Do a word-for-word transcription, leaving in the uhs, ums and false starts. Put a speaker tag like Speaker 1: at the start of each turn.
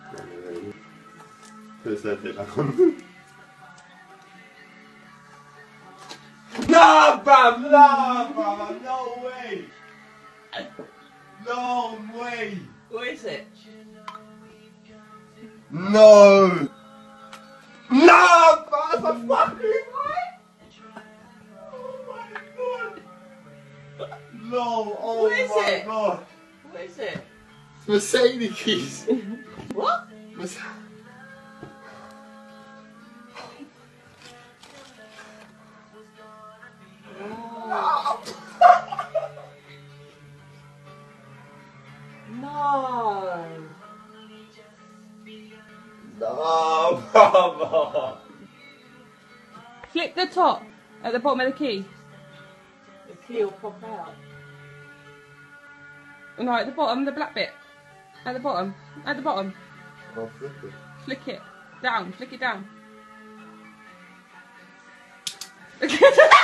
Speaker 1: Put the third bit back on. Nah, bruv, nah, bruv, no way! No way!
Speaker 2: What is it?
Speaker 1: No! No, bruv, that's a fucking lie! Oh my god! No, oh
Speaker 2: What is
Speaker 1: my
Speaker 2: it?
Speaker 1: god!
Speaker 2: What is it?
Speaker 1: Mercedes keys!
Speaker 2: What?
Speaker 1: Mercedes.
Speaker 2: Oh. No.
Speaker 1: No, brother!
Speaker 3: Flip the top at the bottom of the key.
Speaker 2: The key will pop out.
Speaker 3: No, at the bottom, the black bit. At the bottom. At the bottom.
Speaker 1: I'll flip it.
Speaker 3: Flick it. Down. Flick it down.